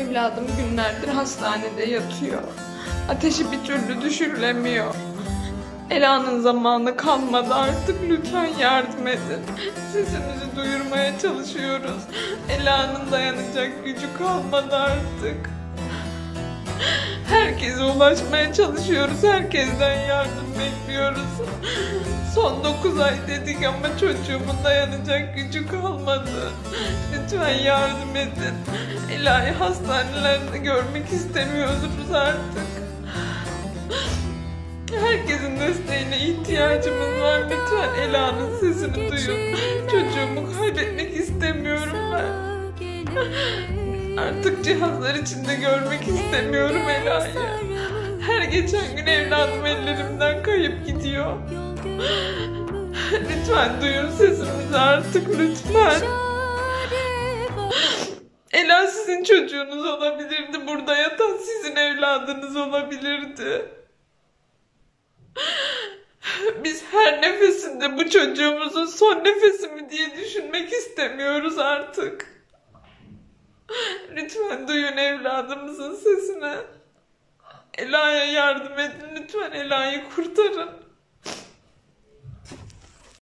Evladım günlerdir hastanede yatıyor. Ateşi bir türlü düşürülemiyor. Ela'nın zamanı kalmadı artık, lütfen yardım edin. Sesimizi duyurmaya çalışıyoruz. Ela'nın dayanacak gücü kalmadı artık. Herkese ulaşmaya çalışıyoruz. Herkesten yardım bekliyoruz. Son 9 ay dedik ama çocuğumun dayanacak gücü kalmadı. Lütfen yardım edin. Ela'yı hastanelerde görmek istemiyoruz artık. Herkesin desteğine ihtiyacımız var. Lütfen Ela'nın sesini duyun. Çocuğumu kaybetmek istemiyorum ben. Artık cihazlar içinde görmek istemiyorum Ela'yı. Her geçen gün evladım ellerimden kayıp gidiyor. Lütfen duyun sesimizi artık, lütfen. Ela sizin çocuğunuz olabilirdi. Burada yatan sizin evladınız olabilirdi. Biz her nefesinde bu çocuğumuzun son nefesi mi diye düşünmek istemiyoruz artık. Lütfen duyun evladımızın sesini. Ela'ya yardım edin. Lütfen Ela'yı kurtarın.